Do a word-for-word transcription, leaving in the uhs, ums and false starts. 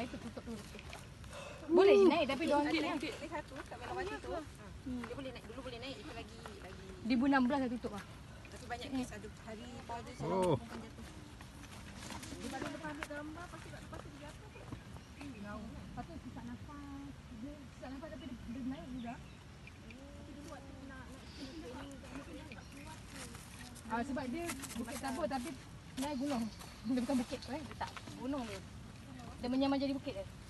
naik tu tutup dulu. Boleh je naik tapi dia orang ni Ni satu kat melawati tu. Dia boleh naik dulu boleh naik itu lagi lagi. dua ribu enam belas dah tutup ah. Tapi banyak kes ada hari pada Oh. bukan jatuh. Dia baru lepas ambil gambar pasti kat lepas tu dia jatuh. Lepas tu sesak nafas. Dia sesak nafas tapi dia, dia naik juga. Ah, sebab dia Bukit Tabur tapi naik gunung. Dia bukan bukit tu eh. Dia tak gunung dia. Dia menyamar jadi bukit dia.